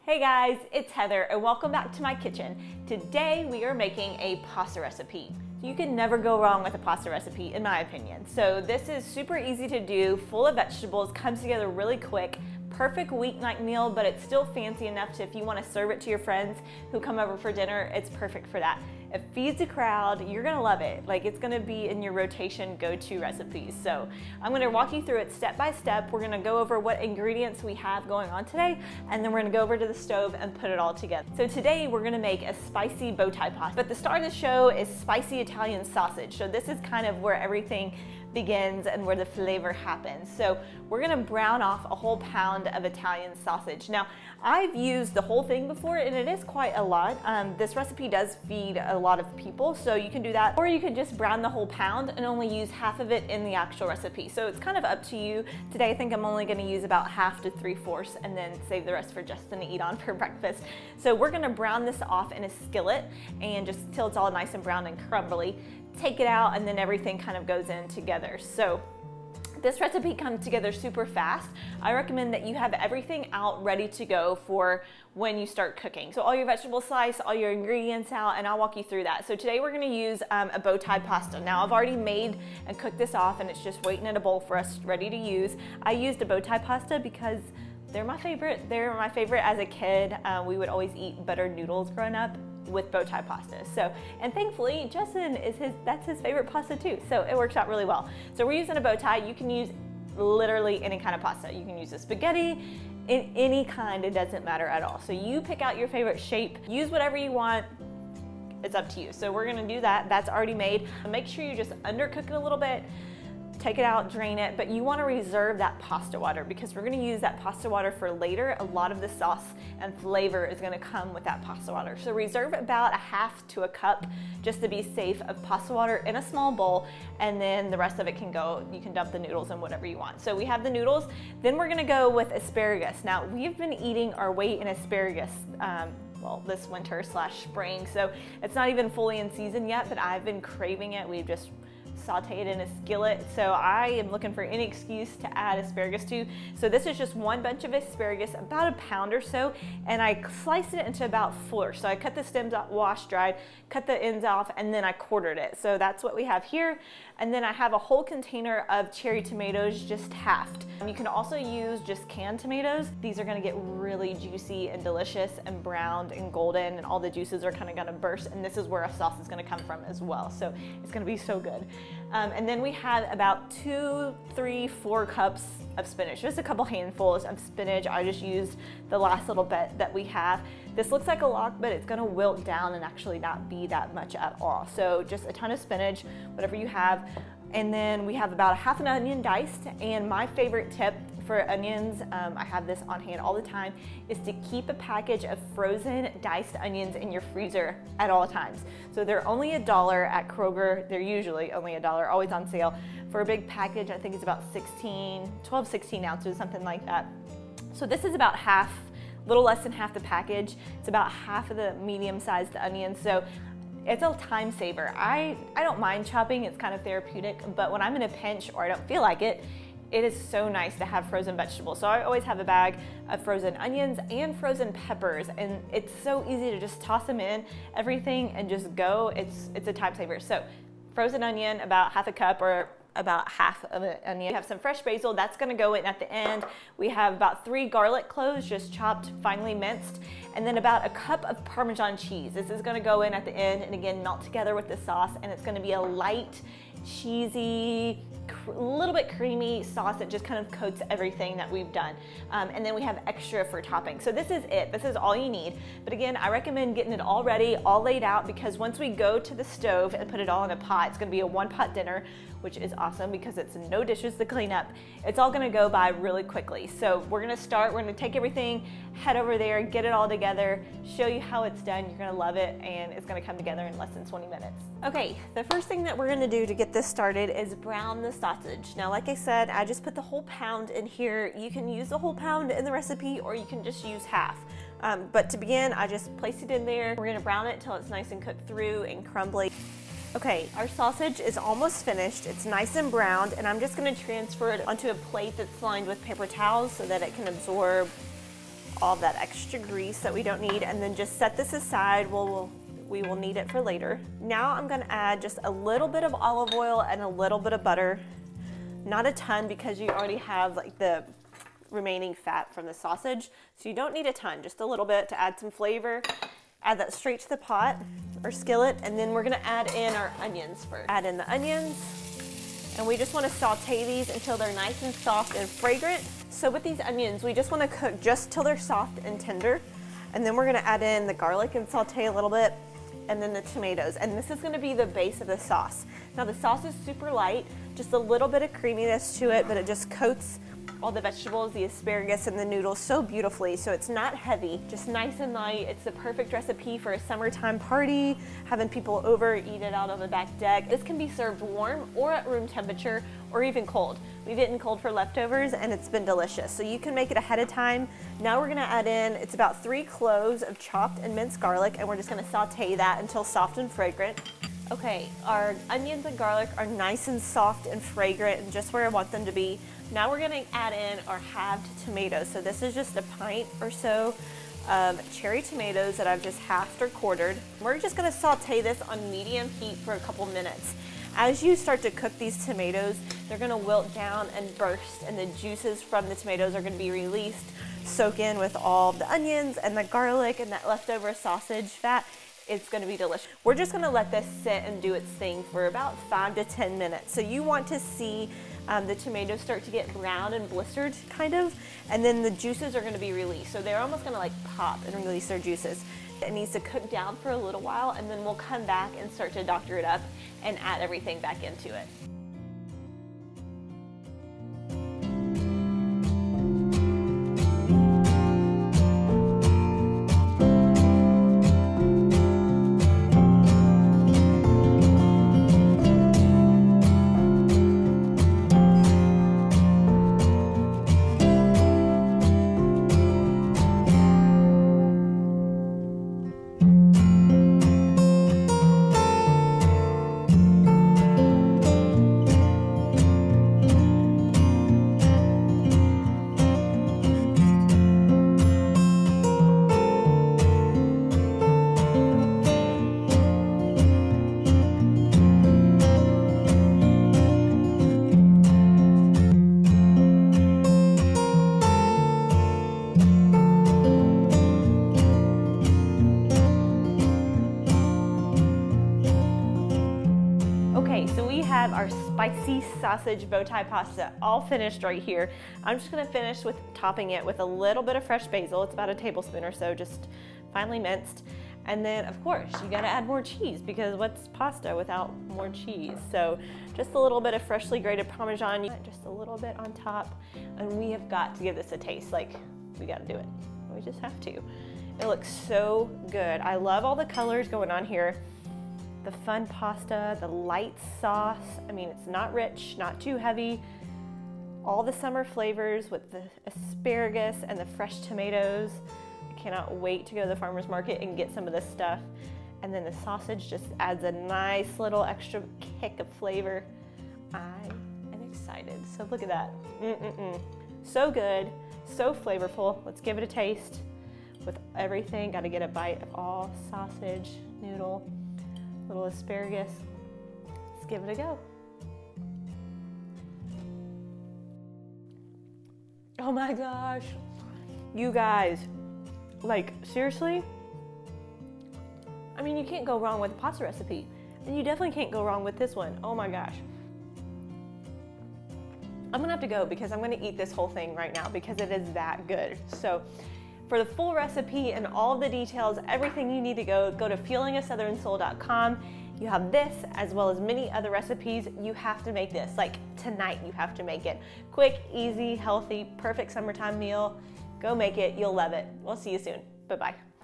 Hey guys, it's Heather and welcome back to my kitchen. Today we are making a pasta recipe. You can never go wrong with a pasta recipe in my opinion. So this is super easy to do, full of vegetables, comes together really quick, perfect weeknight meal, but it's still fancy enough to if you want to serve it to your friends who come over for dinner, it's perfect for that. It feeds a crowd, you're gonna love it. Like it's gonna be in your rotation go-to recipes. So I'm gonna walk you through it step by step. We're gonna go over what ingredients we have going on today, and then we're gonna go over to the stove and put it all together. So today we're gonna make a spicy bow tie pasta. But the star of the show is spicy Italian sausage. So this is kind of where everything begins and where the flavor happens. So we're gonna brown off a whole pound of Italian sausage. Now, I've used the whole thing before and it is quite a lot. This recipe does feed a lot of people, so you can do that. Or you could just brown the whole pound and only use half of it in the actual recipe. So it's kind of up to you. Today I think I'm only gonna use about half to 3/4 and then save the rest for Justin to eat on for breakfast. So we're gonna brown this off in a skillet and just till it's all nice and brown and crumbly. Take it out and then everything kind of goes in together. So this recipe comes together super fast. I recommend that you have everything out ready to go for when you start cooking. So all your vegetables sliced, all your ingredients out, and I'll walk you through that. So today we're gonna use a bow tie pasta. Now I've already made and cooked this off and it's just waiting in a bowl for us ready to use. I used a bow tie pasta because they're my favorite. They're my favorite as a kid. We would always eat buttered noodles growing up with bow tie pasta. So, and thankfully Justin that's his favorite pasta too. So it works out really well. So we're using a bow tie. You can use literally any kind of pasta. You can use a spaghetti, in any kind, it doesn't matter at all. So you pick out your favorite shape, use whatever you want. It's up to you. So we're gonna do that. That's already made. Make sure you just undercook it a little bit. Take it out, drain it, but you want to reserve that pasta water because we're going to use that pasta water for later. A lot of the sauce and flavor is going to come with that pasta water. So reserve about a half to a cup just to be safe of pasta water in a small bowl, and then the rest of it can go, you can dump the noodles and whatever you want. So we have the noodles, then we're going to go with asparagus. Now we've been eating our weight in asparagus well, this winter / spring, so it's not even fully in season yet, but I've been craving it. We've just sauteed in a skillet, so I am looking for any excuse to add asparagus to. So this is just one bunch of asparagus, about a pound or so, and I sliced it into about 4. So I cut the stems off, washed, dried, cut the ends off, and then I quartered it. So that's what we have here. And then I have a whole container of cherry tomatoes, just halved. You can also use just canned tomatoes. These are gonna get really juicy and delicious and browned and golden, and all the juices are kind of gonna burst, and this is where our sauce is gonna come from as well. So it's gonna be so good. And then we had about 2, 3, 4 cups of spinach, just a couple handfuls of spinach. I just used the last little bit that we have. This looks like a lot, but it's gonna wilt down and actually not be that much at all. So just a ton of spinach, whatever you have. And then we have about a half an onion diced, and my favorite tip for onions, I have this on hand all the time, is to keep a package of frozen diced onions in your freezer at all times. So they're only $1 at Kroger. They're usually only $1, always on sale. For a big package, I think it's about 12, 16 ounces, something like that. So this is about half, little less than half the package. It's about half of the medium-sized onions. So it's a time saver. I don't mind chopping, it's kind of therapeutic, but when I'm in a pinch or I don't feel like it, it is so nice to have frozen vegetables. So I always have a bag of frozen onions and frozen peppers, and it's so easy to just toss them in, everything, and just go. It's a time saver. So frozen onion, about half a cup or about half of an onion. We have some fresh basil, that's gonna go in at the end. We have about 3 garlic cloves, just chopped, finely minced, and then about a cup of Parmesan cheese. This is gonna go in at the end and again melt together with the sauce, and it's gonna be a light, cheesy, a little bit creamy sauce that just kind of coats everything that we've done. And then we have extra for topping. So this is it. This is all you need. But again, I recommend getting it all ready, all laid out, because once we go to the stove and put it all in a pot, it's gonna be a 1-pot dinner, which is awesome because it's no dishes to clean up. It's all gonna go by really quickly. So we're gonna take everything, head over there, get it all together, show you how it's done. You're gonna love it, and it's gonna come together in less than 20 minutes. Okay, the first thing that we're gonna do to get this started is brown the sausage. Now, like I said, I just put the whole pound in here. You can use the whole pound in the recipe, or you can just use half. But to begin, I just placed it in there. We're gonna brown it till it's nice and cooked through and crumbly. Okay, our sausage is almost finished. It's nice and browned, and I'm just gonna transfer it onto a plate that's lined with paper towels so that it can absorb all that extra grease that we don't need, and then just set this aside. We will need it for later. Now I'm gonna add just a little bit of olive oil and a little bit of butter. Not a ton because you already have like the remaining fat from the sausage. So you don't need a ton, just a little bit to add some flavor. Add that straight to the pot or skillet, and then we're gonna add in our onions first. Add in the onions, and we just wanna saute these until they're nice and soft and fragrant. So with these onions, we just wanna cook just till they're soft and tender. And then we're gonna add in the garlic and saute a little bit, and then the tomatoes. And this is gonna be the base of the sauce. Now the sauce is super light, just a little bit of creaminess to it, but it just coats all the vegetables, the asparagus, and the noodles so beautifully. So it's not heavy, just nice and light. It's the perfect recipe for a summertime party, having people over, eat it out on the back deck. This can be served warm or at room temperature or even cold. We've eaten cold for leftovers and it's been delicious. So you can make it ahead of time. Now we're gonna add in, it's about 3 cloves of chopped and minced garlic, and we're just gonna saute that until soft and fragrant. Okay, our onions and garlic are nice and soft and fragrant and just where I want them to be. Now we're gonna add in our halved tomatoes. So this is just a pint or so of cherry tomatoes that I've just halved or quartered. We're just gonna saute this on medium heat for a couple minutes. As you start to cook these tomatoes, they're gonna wilt down and burst, and the juices from the tomatoes are gonna be released, soak in with all the onions and the garlic and that leftover sausage fat. It's gonna be delicious. We're just gonna let this sit and do its thing for about 5 to 10 minutes. So you want to see the tomatoes start to get brown and blistered, kind of, and then the juices are gonna be released. So they're almost gonna like pop and release their juices. It needs to cook down for a little while, and then we'll come back and start to doctor it up and add everything back into it. Our spicy sausage bow tie pasta all finished right here. I'm just gonna finish with topping it with a little bit of fresh basil. It's about a tablespoon or so, just finely minced. And then of course you gotta add more cheese, because what's pasta without more cheese? So just a little bit of freshly grated Parmesan, just a little bit on top. And we have got to give this a taste. Like, we gotta do it. We just have to. It looks so good. I love all the colors going on here. The fun pasta, the light sauce. I mean, it's not rich, not too heavy. All the summer flavors with the asparagus and the fresh tomatoes. I cannot wait to go to the farmer's market and get some of this stuff. And then the sausage just adds a nice little extra kick of flavor. I am excited. So look at that. So good, so flavorful. Let's give it a taste. With everything, gotta get a bite of all sausage, noodle, little asparagus. Let's give it a go. Oh my gosh. You guys, like, seriously? I mean, you can't go wrong with a pasta recipe. And you definitely can't go wrong with this one. Oh my gosh. I'm gonna have to go because I'm gonna eat this whole thing right now because it is that good. So for the full recipe and all of the details, everything you need to go to feelingasouthernsoul.com. You have this as well as many other recipes. You have to make this. Like tonight, you have to make it. Quick, easy, healthy, perfect summertime meal. Go make it. You'll love it. We'll see you soon. Bye-bye.